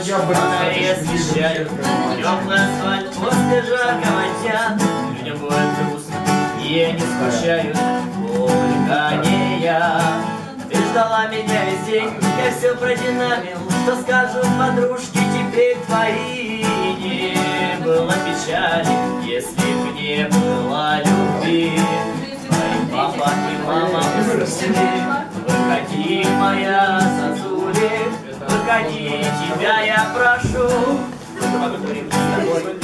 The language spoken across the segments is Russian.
фонари освещают теплый асфальт после жаркого дня. Людям бывает грустно, и они скучают, только не я. Ты ждала меня весь день, я все продинамил. Что скажут подружки теперь твои? Не было печали, если б не было любви. Твои папа и мама уснули. Выходи, моя зазули, выходи, тебя я прошу. Поговорим с тобой.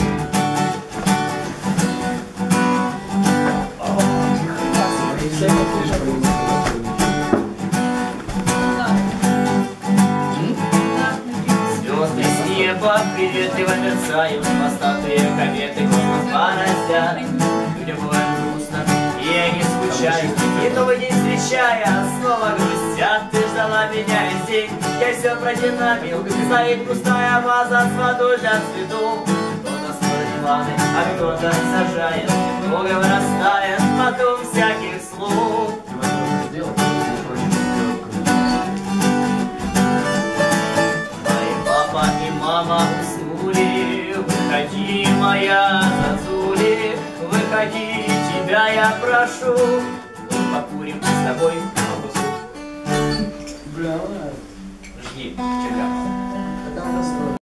Звезды с неба приветливо мерцают, хвостатые кометы космос бороздят. Людям бывает грустно, и они скучают, и новый день встречая, снова грустят. Ты ждала меня весь день, я все продинамил. Стоит пустая ваза с водой для цветов. Кто-то строит планы, а кто-то сажает, много вырастает потом всяких слов. Мама уснули, выходи, моя зазули, выходи, тебя я прошу. Покурим с тобой. Жги, чекай.